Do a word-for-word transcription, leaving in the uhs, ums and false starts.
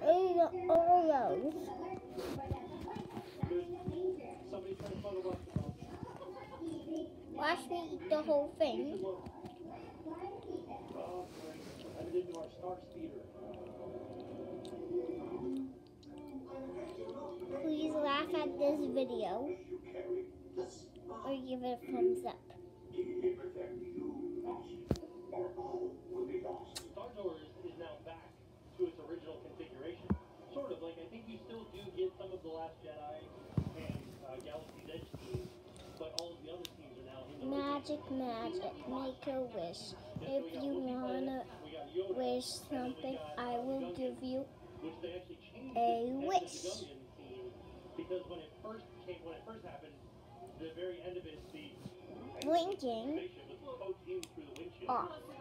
eat the Oreos. Watch me eat the whole thing. Please laugh at this video or give it a thumbs up. Star Tours is now back to its original configuration. Sort of, like I think you still do get some of the Last Jedi and uh, Galaxy's Edge themes, but all of the other themes are now in the Magic, magic, make a wish. If you wanna wish something, I will give you a wish. Because when it first came, when it first happened, the very end of it, the Blinking spaceship was poked in through the windshield. off.